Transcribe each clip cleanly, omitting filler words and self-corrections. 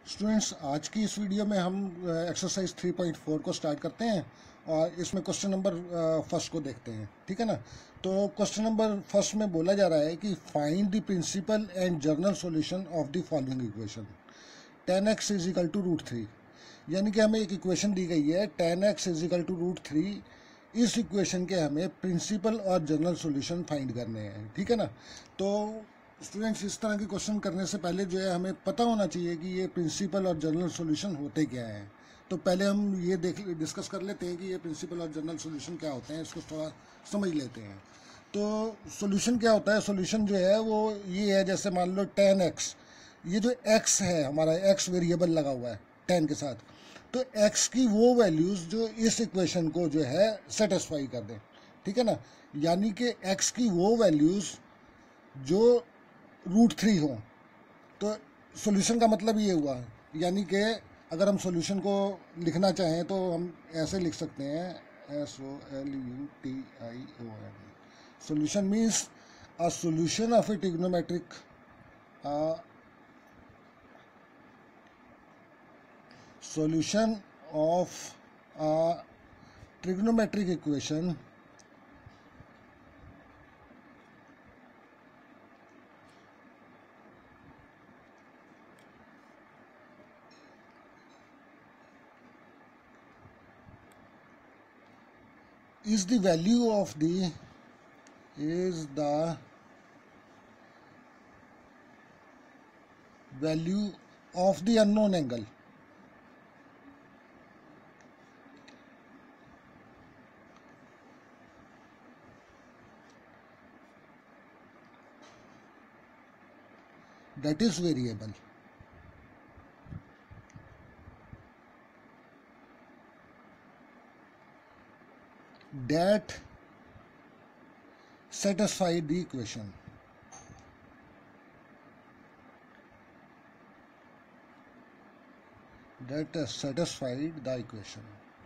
Students, आज की इस वीडियो में हम एक्सरसाइज 3.4 को स्टार्ट करते हैं और इसमें क्वेश्चन नंबर फर्स्ट को देखते हैं। ठीक है ना। तो क्वेश्चन नंबर फर्स्ट में बोला जा रहा है कि find the principal and general solution of the following equation 10x is equal to √3। यानी कि हमें एक इक्वेशन दी गई है 10x इज इक्वल टू √3। इस इक्वेशन के हमें प्रिंसिपल और जनरल सॉल्यूशन फाइंड करने हैं। ठीक है ना। तो स्टूडेंट्स, इस तरह के क्वेश्चन करने से पहले जो है हमें पता होना चाहिए कि ये प्रिंसिपल और जनरल सॉल्यूशन होते क्या हैं। तो पहले हम ये डिस्कस कर लेते हैं कि ये प्रिंसिपल और जनरल सॉल्यूशन क्या होते हैं, इसको थोड़ा समझ लेते हैं। तो सॉल्यूशन क्या होता है? सॉल्यूशन जो है वो ये है, जैसे मान लो 10x, ये जो x है हमारा, x वेरिएबल लगा हुआ है 10 के साथ, तो x की वो वैल्यूज़ जो इस इक्वेशन को जो है सेटिस्फाई कर दें। ठीक है ना। यानी कि x की वो वैल्यूज़ जो √3 हो। तो सॉल्यूशन का मतलब ये हुआ, यानी कि अगर हम सॉल्यूशन को लिखना चाहें तो हम ऐसे लिख सकते हैं SOLUTION। Solution means a solution of a trigonometric solution of a trigonometric equation is the value of the value of the unknown angle. That is variable. That satisfy the equation. That satisfied the equation.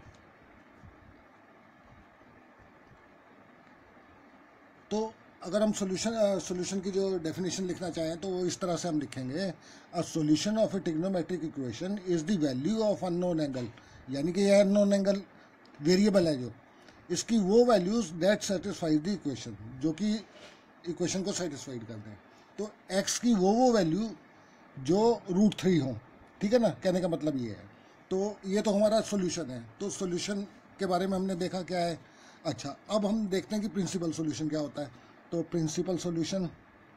तो अगर हम solution की जो definition लिखना चाहें तो वो इस तरह से हम लिखेंगे, a solution of a trigonometric equation is the value of unknown angle. यानी कि यह अननोन एंगल वेरिएबल है, जो इसकी वो values that satisfies the equation, जो कि इक्वेशन को सेटिस्फाइड कर दें। तो x की वो वैल्यू जो √3 हो। ठीक है ना, कहने का मतलब ये है। तो ये तो हमारा सॉल्यूशन है। तो सॉल्यूशन के बारे में हमने देखा क्या है। अच्छा, अब हम देखते हैं कि प्रिंसिपल सॉल्यूशन क्या होता है। तो प्रिंसिपल सॉल्यूशन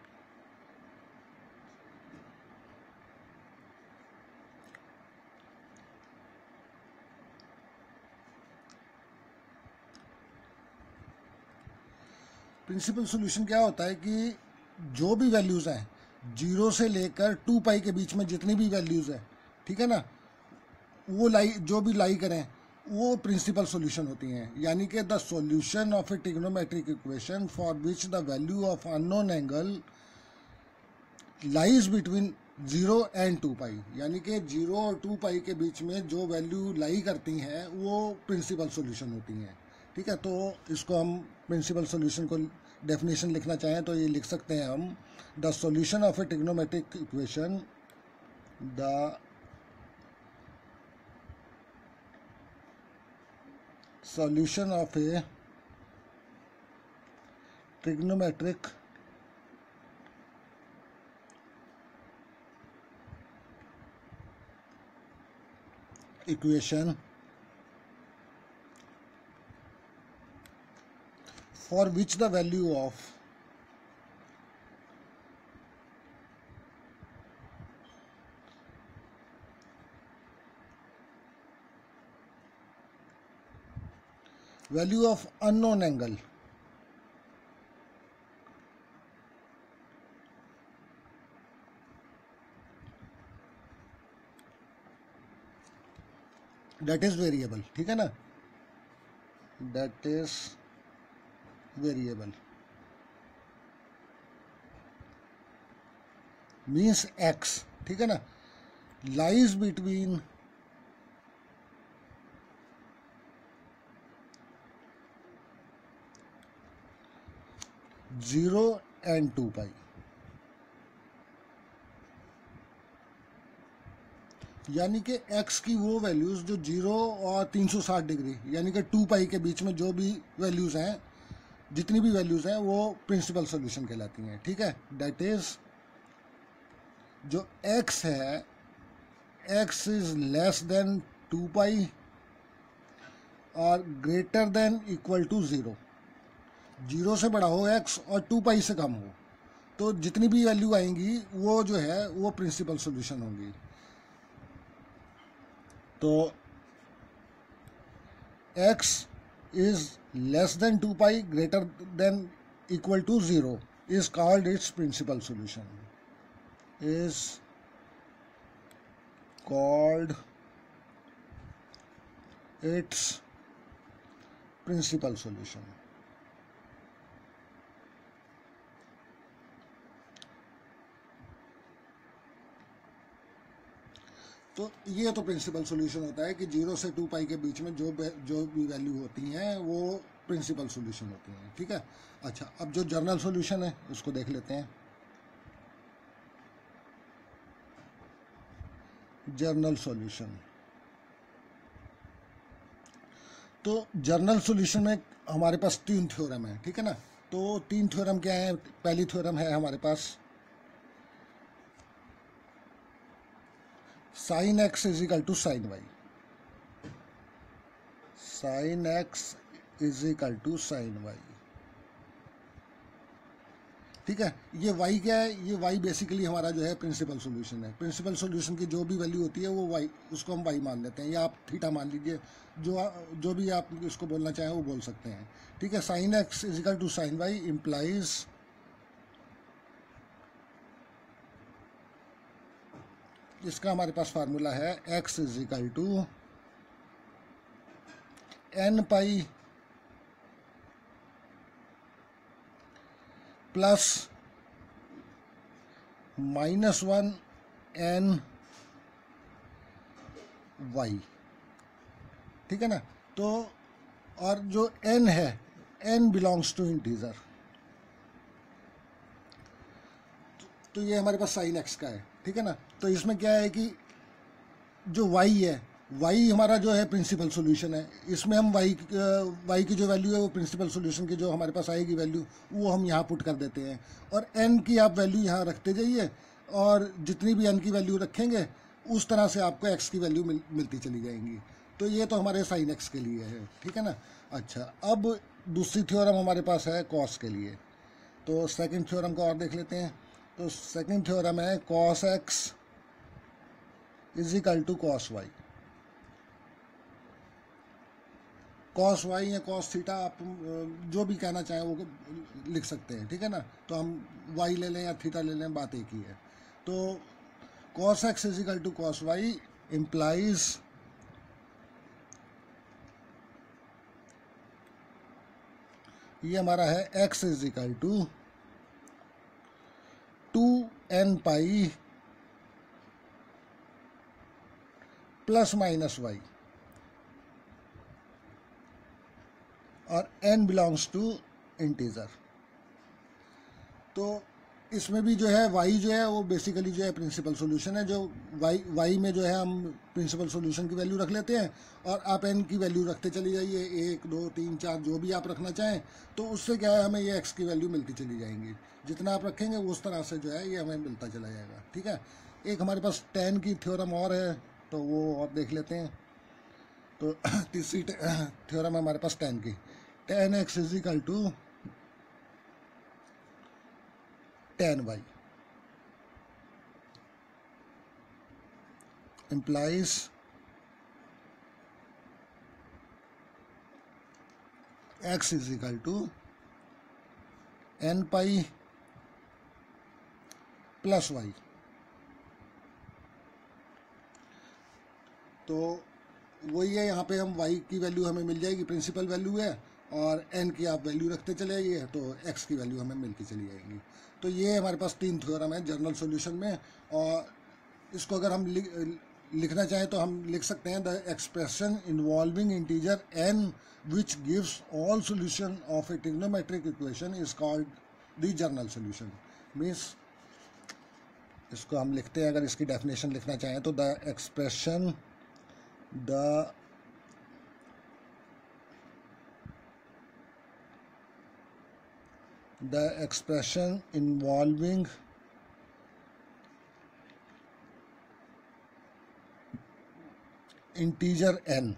प्रिंसिपल सॉल्यूशन क्या होता है कि जो भी वैल्यूज़ हैं 0 से लेकर 2π के बीच में जितनी भी वैल्यूज़ है, ठीक है ना, वो जो भी लाई करें वो प्रिंसिपल सॉल्यूशन होती हैं। यानी कि the solution of a trigonometric equation for which the value of unknown angle lies between 0 and 2π। यानी कि 0 और 2π के बीच में जो वैल्यू लाई करती हैं वो प्रिंसिपल सॉल्यूशन होती हैं। ठीक है। तो इसको हम प्रिंसिपल सॉल्यूशन को डेफिनेशन लिखना चाहें तो ये लिख सकते हैं हम, the solution of a trigonometric equation, the solution of a trigonometric equation for which the value of unknown angle that is variable। ठीक है ना, that is variable means x। ठीक है ना, lies between 0 and 2π। यानी कि x की वो वैल्यूज़ जो 0 और 360 डिग्री यानी कि 2 पाई के बीच में जो भी वैल्यूज़ हैं, जितनी भी वैल्यूज़ हैं वो प्रिंसिपल सॉल्यूशन कहलाती हैं। ठीक है, दैट इज़ जो x है, x is less than 2 pi और ग्रेटर देन इक्वल टू 0। 0 से बड़ा हो x और 2 पाई से कम हो, तो जितनी भी वैल्यू आएंगी वो जो है वो प्रिंसिपल सॉल्यूशन होंगी। तो x is less than 2 pi greater than equal to 0 is called its principal solution, is called its principal solution। तो ये तो प्रिंसिपल सॉल्यूशन होता है कि 0 से 2 पाई के बीच में जो भी वैल्यू होती हैं वो प्रिंसिपल सॉल्यूशन होती हैं। ठीक है, अच्छा अब जो जनरल सॉल्यूशन है उसको देख लेते हैं। जनरल सॉल्यूशन, तो जनरल सॉल्यूशन में हमारे पास 3 थ्योरम है। ठीक है ना, तो 3 थ्योरम क्या है? पहली थ्योरम है हमारे पास sine x is equal to sine y. Sine x is equal to sine y. ठीक है, ये y क्या है? ये y बेसिकली हमारा जो है प्रिंसिपल सॉल्यूशन है। प्रिंसिपल सॉल्यूशन की जो भी वैल्यू होती है वो y, उसको हम y मान लेते हैं, या आप थीटा मान लीजिए, जो भी आप इसको बोलना चाहें वो बोल सकते हैं। ठीक है, sine x is equal to sine y implies इसका हमारे पास फार्मूला है x is equal to n pi plus -1 n y। ठीक है ना, तो और जो n है, n बिलोंग्स टू इंटीजर, तो ये हमारे पास साइन एक्स का है। ठीक है ना, तो इसमें क्या है कि जो y है, y हमारा जो है प्रिंसिपल सॉल्यूशन है। इसमें हम y की जो वैल्यू है वो प्रिंसिपल सॉल्यूशन की जो हमारे पास आएगी वैल्यू वो हम यहाँ पुट कर देते हैं, और n की आप वैल्यू यहाँ रखते जाइए, और जितनी भी n की वैल्यू रखेंगे उस तरह से आपको x की वैल्यू मिलती चली जाएंगी। तो ये तो हमारे साइन x के लिए है। ठीक है ना, अच्छा अब दूसरी थ्योरम हमारे पास है कॉस के लिए। तो सेकेंड थ्योरम को और देख लेते हैं। तो सेकेंड थ्योरम है cos x is equal to cos y. Cos y या कॉस थीटा आप जो भी कहना चाहें वो लिख सकते हैं। ठीक है ना, तो हम वाई ले लें या थीटा ले लें, बात एक ही है। तो cos x is equal to cos y implies ये हमारा है x is equal to 2n pi plus minus y, और n बिलोंग्स टू इंटीजर। तो इसमें भी जो है y जो है वो बेसिकली जो है प्रिंसिपल सॉल्यूशन है। जो y में जो है हम प्रिंसिपल सॉल्यूशन की वैल्यू रख लेते हैं, और आप n की वैल्यू रखते चली जाइए, 1 2 3 4 जो भी आप रखना चाहें, तो उससे क्या है हमें ये x की वैल्यू मिलती चली जाएंगी। जितना आप रखेंगे उस तरह से जो है ये हमें मिलता चला जाएगा। ठीक है, एक हमारे पास tan की थ्योरम और है, तो वो और देख लेते हैं। तो तीसरी थ्योरम है हमारे पास tan की। tan x is equal to tan y implies x is equal to n pi plus y। तो वही है, यहाँ पे हम y की वैल्यू हमें मिल जाएगी, प्रिंसिपल वैल्यू है, और n की आप वैल्यू रखते चले जाइए तो x की वैल्यू हमें मिलती चली जाएगी। तो ये हमारे पास 3 थ्योरम है जनरल सॉल्यूशन में, और इसको अगर हम लिखना चाहें तो हम लिख सकते हैं the expression involving integer n which gives all solution of a trigonometric equation is called the general solution. Means इसको हम लिखते हैं, अगर इसकी डेफिनेशन लिखना चाहें तो the expression involving integer n,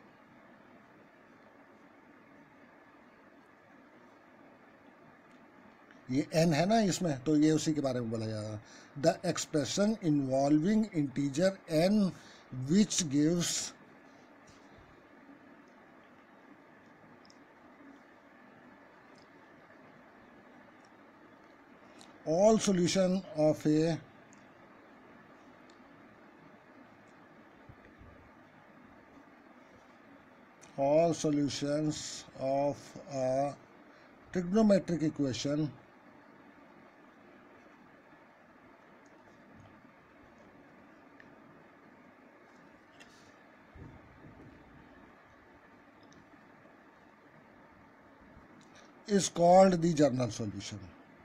ये n है ना इसमें, तो ये उसी के बारे में बोला जा रहा है। The expression involving integer n which gives all solution of a all solutions of a trigonometric equation is called the general solution.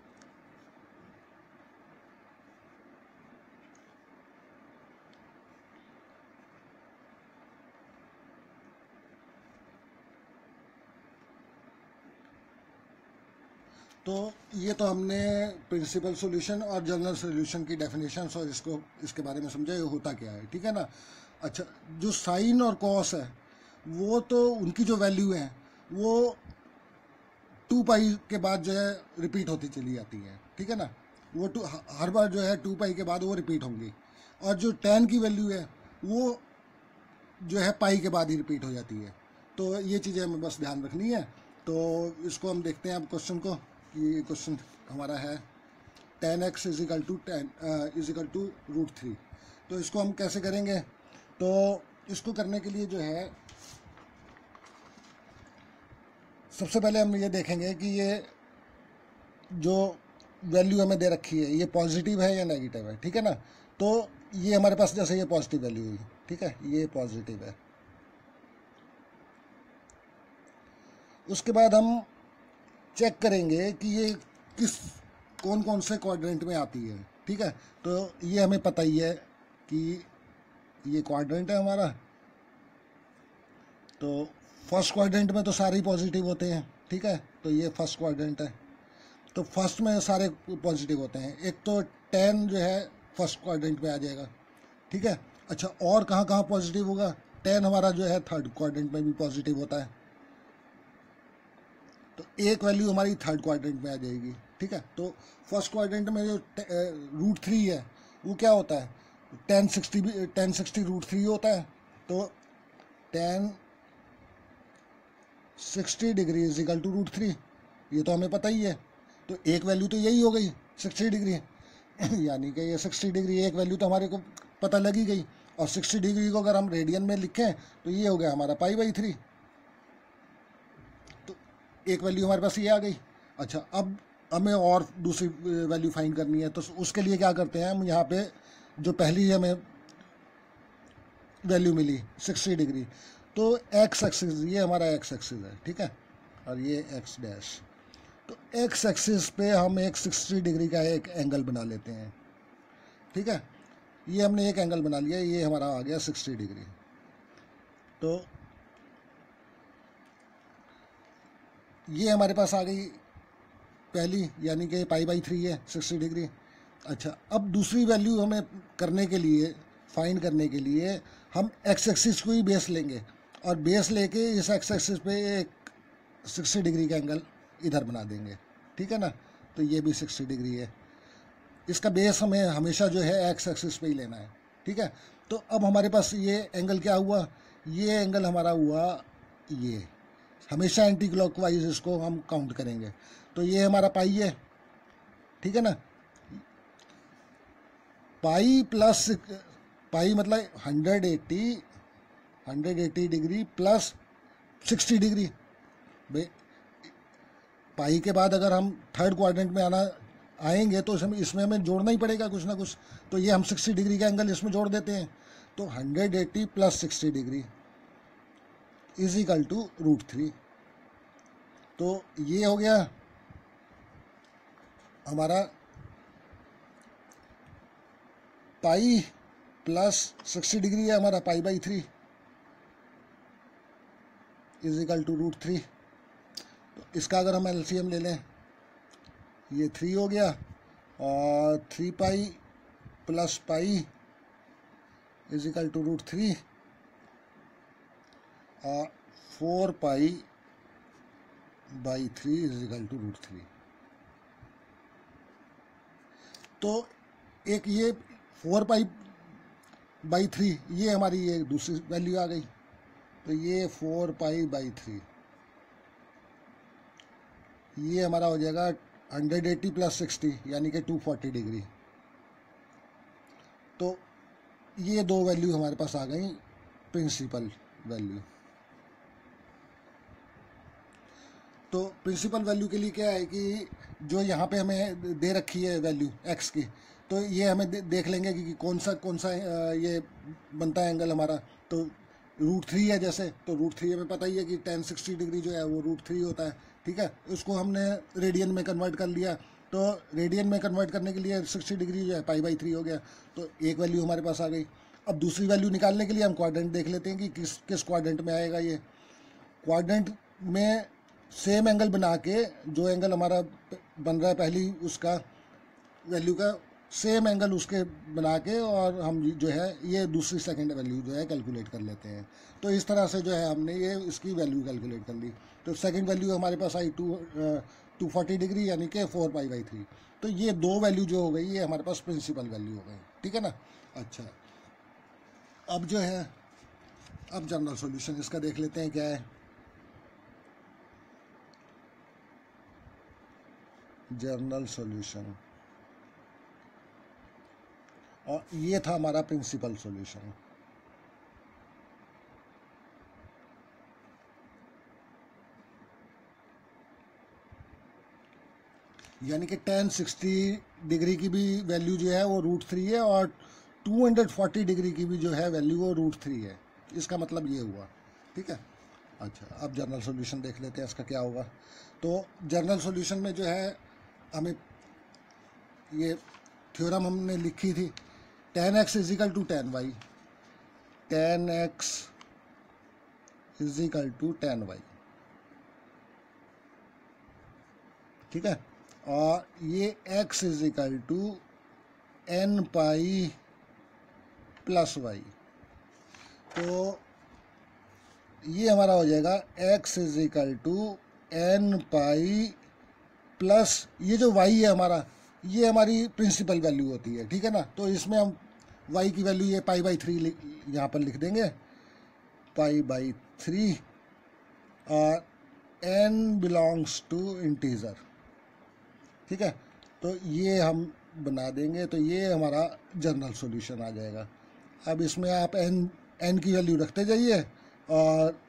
तो ये तो हमने प्रिंसिपल सॉल्यूशन और जनरल सॉल्यूशन की डेफिनेशंस और इसको इसके बारे में समझा, ये होता क्या है, ठीक है ना। अच्छा, जो साइन और कॉस है वो तो उनकी जो वैल्यू है वो 2 पाई के बाद जो है रिपीट होती चली जाती है, ठीक है ना। वो हर बार जो है 2 पाई के बाद वो रिपीट होंगी, और जो tan की वैल्यू है वो जो है पाई के बाद ही रिपीट हो जाती है। तो ये चीज़ें हमें बस ध्यान रखनी है। तो इसको हम देखते हैं अब क्वेश्चन को, कि क्वेश्चन हमारा है tan x is equal to √3। तो इसको हम कैसे करेंगे, तो इसको करने के लिए जो है सबसे पहले हम ये देखेंगे कि ये जो वैल्यू हमें दे रखी है ये पॉजिटिव है या नेगेटिव है, ठीक है ना। तो ये हमारे पास जैसे ये पॉजिटिव वैल्यू हुई, ठीक है, ये पॉजिटिव है। उसके बाद हम चेक करेंगे कि ये कौन कौन से क्वाड्रेंट में आती है, ठीक है। तो ये हमें पता ही है कि ये क्वाड्रेंट है हमारा, तो फर्स्ट क्वाड्रेंट में तो सारे ही पॉजिटिव होते हैं, ठीक है। तो ये फर्स्ट क्वाड्रेंट है, तो फर्स्ट में सारे पॉजिटिव होते हैं। एक तो tan जो है फर्स्ट क्वाड्रेंट में आ जाएगा, ठीक है। अच्छा, और कहाँ कहाँ पॉजिटिव होगा, tan हमारा जो है थर्ड क्वाड्रेंट में भी पॉजिटिव होता है, तो एक वैल्यू हमारी थर्ड क्वाड्रेंट में आ जाएगी, ठीक है। तो फर्स्ट क्वाड्रेंट में जो √3 है वो क्या होता है, tan 60 √3 होता है। तो tan 60 degree is equal to √3, ये तो हमें पता ही है। तो एक वैल्यू तो यही हो गई 60 डिग्री यानी कि ये 60 डिग्री एक वैल्यू तो हमारे को पता लगी गई। और 60 डिग्री को अगर हम रेडियन में लिखें तो ये हो गया हमारा π/3, तो एक वैल्यू हमारे पास ये आ गई। अच्छा, अब हमें और दूसरी वैल्यू फाइंड करनी है, तो उसके लिए क्या करते हैं हम, यहाँ पे जो पहली हमें वैल्यू मिली 60 डिग्री, तो एक्स एक्सिस, ये हमारा एक्स एक्सिस है, ठीक है, और ये एक्स डैश। तो एक्स एक्सिस पे हम एक 60 डिग्री का एक एंगल बना लेते हैं, ठीक है। ये हमने एक एंगल बना लिया, ये हमारा आ गया 60 डिग्री। तो ये हमारे पास आ गई पहली, यानी कि π/3 है 60 डिग्री। अच्छा, अब दूसरी वैल्यू हमें करने के लिए, फाइंड करने के लिए हम एक्स एक्सिस को ही बेस लेंगे, और बेस लेके इस एक्स एक्सिस पे एक 60 डिग्री का एंगल इधर बना देंगे, ठीक है ना। तो ये भी 60 डिग्री है, इसका बेस हमें हमेशा जो है एक्स एक्सिस पे ही लेना है, ठीक है। तो अब हमारे पास ये एंगल क्या हुआ, ये एंगल हमारा हुआ, ये हमेशा एंटी क्लॉकवाइज इसको हम काउंट करेंगे। तो ये हमारा पाई है, ठीक है ना। पाई प्लस पाई मतलब 180 डिग्री प्लस 60 डिग्री। भाई पाई के बाद अगर हम थर्ड क्वाड्रेंट में आएंगे तो इसमें हमें जोड़ना ही पड़ेगा कुछ ना कुछ। तो ये हम 60 डिग्री का एंगल इसमें जोड़ देते हैं। तो 180 plus 60 degree is equal to √3। तो ये हो गया हमारा पाई प्लस 60 डिग्री है हमारा, pi by 3 is equal to √3। तो इसका अगर हम एलसीएम ले लें, ये 3 हो गया, और 3 pi plus pi is equal to √3, और 4 pi by 3 is equal to √3। तो एक ये 4 पाई बाई 3, ये हमारी ये दूसरी वैल्यू आ गई। तो ये 4 पाई बाई 3 ये हमारा हो जाएगा 180 प्लस 60 यानी कि 240 डिग्री। तो ये दो वैल्यू हमारे पास आ गई प्रिंसिपल वैल्यू। तो प्रिंसिपल वैल्यू के लिए क्या है कि जो यहाँ पे हमें दे रखी है वैल्यू x की, तो ये हमें देख लेंगे कि कौन सा ये बनता है एंगल हमारा। तो √3 है जैसे, तो √3 हमें पता ही है कि tan 60 डिग्री जो है वो √3 होता है, ठीक है। उसको हमने रेडियन में कन्वर्ट कर लिया, तो रेडियन में कन्वर्ट करने के लिए 60 डिग्री जो है पाई बाई 3 हो गया। तो एक वैल्यू हमारे पास आ गई। अब दूसरी वैल्यू निकालने के लिए हम क्वाड्रेंट देख लेते हैं कि किस क्वाड्रेंट में आएगा। ये क्वाड्रेंट में सेम एंगल बना के, जो एंगल हमारा बन रहा है पहली उसका वैल्यू का सेम एंगल उसके बना के, और हम जो है ये दूसरी सेकंड वैल्यू जो है कैलकुलेट कर लेते हैं। तो इस तरह से जो है हमने ये इसकी वैल्यू कैलकुलेट कर ली। तो सेकंड वैल्यू हमारे पास आई 240 डिग्री यानी कि 4 पाई बाई 3। तो ये दो वैल्यू जो हो गई ये हमारे पास प्रिंसिपल वैल्यू हो गई, ठीक है ना। अच्छा, अब जो है अब जनरल सॉल्यूशन इसका देख लेते हैं क्या है। जनरल सॉल्यूशन, और ये था हमारा प्रिंसिपल सॉल्यूशन। यानी कि tan 60 डिग्री की भी वैल्यू जो है वो √3 है, और 240 डिग्री की भी जो है वैल्यू वो √3 है। इसका मतलब ये हुआ, ठीक है। अच्छा, अब जनरल सॉल्यूशन देख लेते हैं इसका क्या होगा। तो जनरल सॉल्यूशन में जो है हमें ये थ्योरम हमने लिखी थी, tan x is equal to tan y, tan x is equal to tan y, ठीक है। और ये x is equal to n pi plus y। तो ये हमारा हो जाएगा x is equal to n pi plus ये जो y है हमारा, ये हमारी प्रिंसिपल वैल्यू होती है, ठीक है ना। तो इसमें हम y की वैल्यू ये पाई बाई 3 यहाँ पर लिख देंगे, पाई बाई 3, और n बिलोंग्स टू इंटीजर, ठीक है। तो ये हम बना देंगे, तो ये हमारा जनरल सॉल्यूशन आ जाएगा। अब इसमें आप n की वैल्यू रखते जाइए और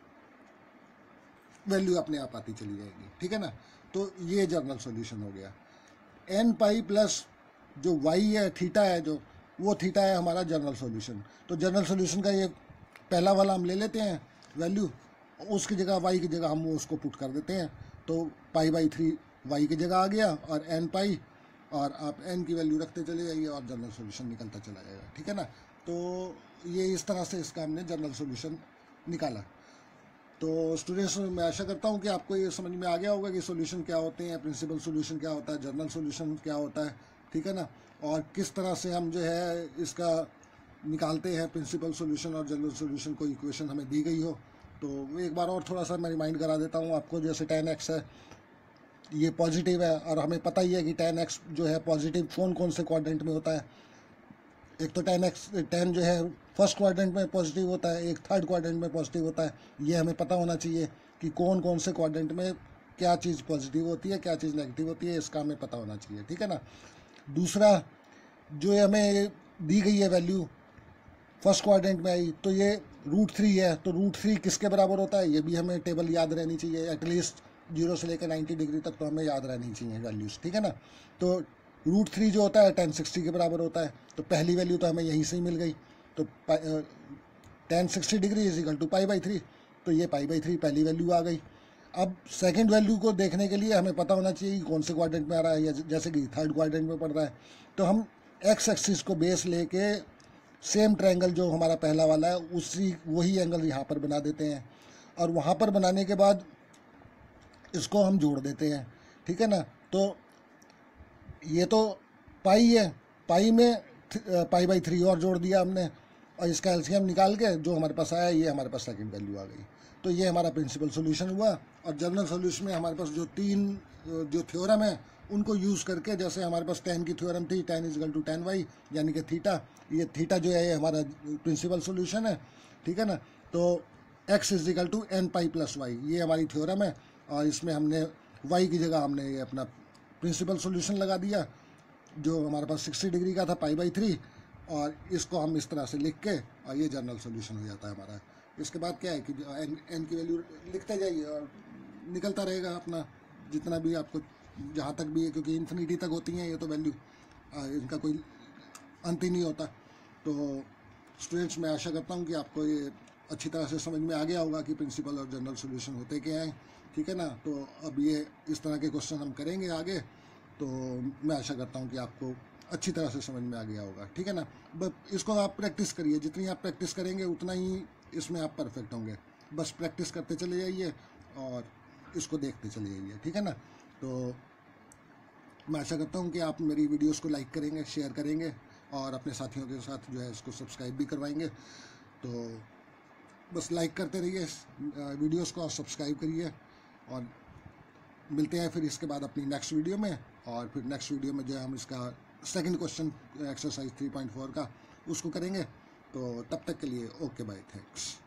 वैल्यू अपने आप आती चली जाएगी, ठीक है ना। तो ये जनरल सॉल्यूशन हो गया। n पाई प्लस जो y है, थीटा है, जो वो थीटा है हमारा जनरल सॉल्यूशन। तो जनरल सॉल्यूशन का ये पहला वाला हम ले लेते हैं वैल्यू, उसकी जगह y की जगह हम उसको पुट कर देते हैं। तो पाई बाई 3 y की जगह आ गया, और n पाई, और आप n की वैल्यू रखते चले जाइए और जनरल सॉल्यूशन निकलता चला जाएगा, ठीक है ना। तो ये इस तरह से इसका हमने जनरल सॉल्यूशन निकाला। तो स्टूडेंट्स, मैं आशा करता हूँ कि आपको ये समझ में आ गया होगा कि सॉल्यूशन क्या होते हैं, प्रिंसिपल सॉल्यूशन क्या होता है, जनरल सॉल्यूशन क्या होता है, ठीक है ना। और किस तरह से हम जो है इसका निकालते हैं प्रिंसिपल सॉल्यूशन और जनरल सॉल्यूशन, कोई इक्वेशन हमें दी गई हो। तो एक बार और थोड़ा सा मैं रिमाइंड करा देता हूँ आपको। जैसे tan x है, ये पॉजिटिव है, और हमें पता ही है कि tan x जो है पॉजिटिव कौन कौन से क्वाड्रेंट में होता है। एक तो tan जो है फर्स्ट क्वाड्रेंट में पॉजिटिव होता है, एक थर्ड क्वाड्रेंट में पॉजिटिव होता है। ये हमें पता होना चाहिए कि कौन कौन से क्वाड्रेंट में क्या चीज़ पॉजिटिव होती है, क्या चीज़ नेगेटिव होती है, इसका हमें पता होना चाहिए, ठीक है ना। दूसरा, जो हमें दी गई है वैल्यू फर्स्ट क्वाड्रेंट में आई, तो ये √3 है। तो √3 किसके बराबर होता है, ये भी हमें टेबल याद रहनी चाहिए। एटलीस्ट 0 से लेकर 90 डिग्री तक तो हमें याद रहनी चाहिए वैल्यूज़, ठीक है ना। तो √3 जो होता है tan 60 के बराबर होता है। तो पहली वैल्यू तो हमें यहीं से ही मिल गई। तो tan 60 degree is equal to pi by 3। तो ये पाई बाई 3 पहली वैल्यू आ गई। अब सेकंड वैल्यू को देखने के लिए हमें पता होना चाहिए कि कौन से क्वाड्रेंट में आ रहा है, या जैसे कि थर्ड क्वाड्रेंट में पड़ रहा है। तो हम एक्स एक्सिस को बेस लेके सेम ट्रायंगल जो हमारा पहला वाला है उसी वही एंगल यहाँ पर बना देते हैं, और वहाँ पर बनाने के बाद इसको हम जोड़ देते हैं, ठीक है ना। तो ये तो पाई है, पाई में पाई बाई 3 और जोड़ दिया हमने, और इसका एलसीएम निकाल के जो हमारे पास आया ये हमारे पास सेकंड वैल्यू आ गई। तो ये हमारा प्रिंसिपल सॉल्यूशन हुआ। और जनरल सॉल्यूशन में हमारे पास जो 3 जो थ्योरम है उनको यूज़ करके, जैसे हमारे पास tan की थ्योरम थी, tan = tan y, यानी कि थीटा, ये थीटा जो है ये हमारा प्रिंसिपल सॉल्यूशन है, ठीक है ना। तो x = n π+y ये हमारी थ्योरम है, और इसमें हमने y की जगह हमने ये अपना प्रिंसिपल सॉल्यूशन लगा दिया जो हमारे पास 60 डिग्री का था π/3, और इसको हम इस तरह से लिख के और ये जनरल सॉल्यूशन हो जाता है हमारा। इसके बाद क्या है कि n की वैल्यू लिखते जाइए और निकलता रहेगा अपना जितना भी आपको जहाँ तक भी है, क्योंकि इन्फिनिटी तक होती हैं ये तो वैल्यू, इनका कोई अंत ही नहीं होता। तो स्टूडेंट्स, मैं आशा करता हूँ कि आपको ये अच्छी तरह से समझ में आ गया होगा कि प्रिंसिपल और जनरल सॉल्यूशन होते क्या हैं, ठीक है ना। तो अब ये इस तरह के क्वेश्चन हम करेंगे आगे, तो मैं आशा करता हूँ कि आपको अच्छी तरह से समझ में आ गया होगा, ठीक है ना। बस इसको आप प्रैक्टिस करिए, जितनी आप प्रैक्टिस करेंगे उतना ही इसमें आप परफेक्ट होंगे। बस प्रैक्टिस करते चले जाइए और इसको देखते चले जाइए, ठीक है ना। तो मैं आशा करता हूँ कि आप मेरी वीडियोस को लाइक करेंगे, शेयर करेंगे और अपने साथियों के साथ जो है इसको सब्सक्राइब भी करवाएंगे। तो बस लाइक करते रहिए वीडियोस को और सब्सक्राइब करिए, और मिलते हैं फिर इसके बाद अपनी नेक्स्ट वीडियो में। और फिर नेक्स्ट वीडियो में जो है हम इसका सेकंड क्वेश्चन एक्सरसाइज 3.4 का उसको करेंगे। तो तब तक के लिए ओके बाय, थैंक्स।